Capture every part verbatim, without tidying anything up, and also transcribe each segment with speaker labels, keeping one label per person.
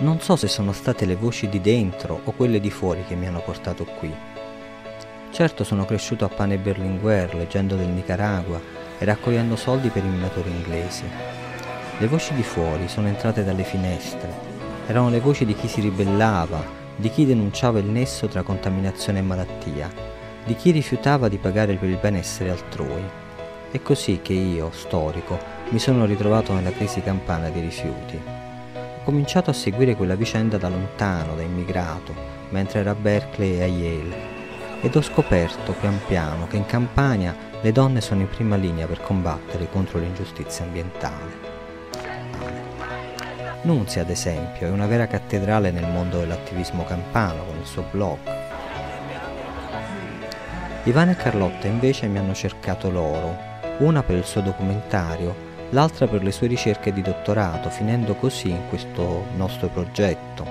Speaker 1: Non so se sono state le voci di dentro o quelle di fuori che mi hanno portato qui. Certo sono cresciuto a pane e Berlinguer, leggendo del Nicaragua e raccogliendo soldi per i minatori inglesi. Le voci di fuori sono entrate dalle finestre. Erano le voci di chi si ribellava, di chi denunciava il nesso tra contaminazione e malattia, di chi rifiutava di pagare per il benessere altrui. È così che io, storico, mi sono ritrovato nella crisi campana dei rifiuti. Ho cominciato a seguire quella vicenda da lontano, da immigrato, mentre era a Berkeley e a Yale, ed ho scoperto pian piano che in Campania le donne sono in prima linea per combattere contro l'ingiustizia ambientale. Nunzia, ad esempio, è una vera cattedrale nel mondo dell'attivismo campano con il suo blog. Ivana e Carlotta invece mi hanno cercato loro, una per il suo documentario, l'altra per le sue ricerche di dottorato, finendo così in questo nostro progetto.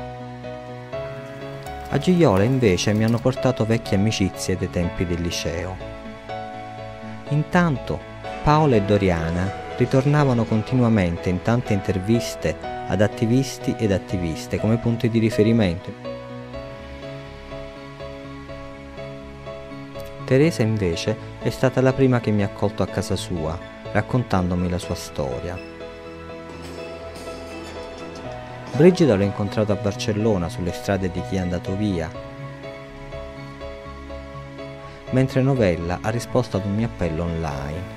Speaker 1: A Gigliola invece mi hanno portato vecchie amicizie dei tempi del liceo. Intanto Paola e Doriana ritornavano continuamente in tante interviste ad attivisti ed attiviste come punti di riferimento. Teresa invece è stata la prima che mi ha accolto a casa sua, raccontandomi la sua storia. Brigida l'ho incontrato a Barcellona sulle strade di chi è andato via, mentre Novella ha risposto ad un mio appello online.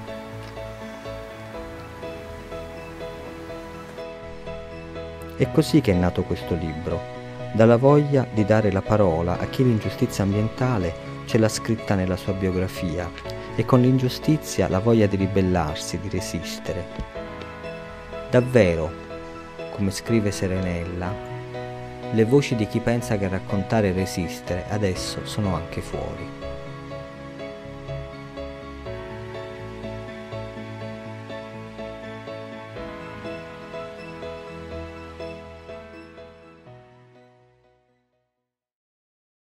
Speaker 1: È così che è nato questo libro, dalla voglia di dare la parola a chi l'ingiustizia ambientale ce l'ha scritta nella sua biografia e con l'ingiustizia la voglia di ribellarsi, di resistere. Davvero, come scrive Serenella, le voci di chi pensa che raccontare e resistere adesso sono anche fuori.